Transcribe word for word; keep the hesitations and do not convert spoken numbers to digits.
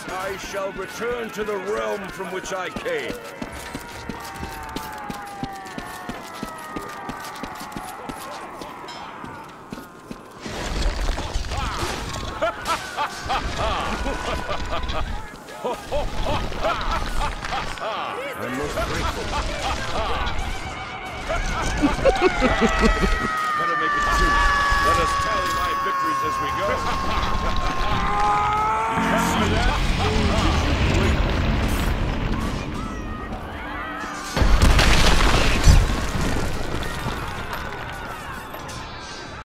I shall return to the realm from which I came. I'm most grateful. Better make it two. Let us tally my victories as we go. You see that?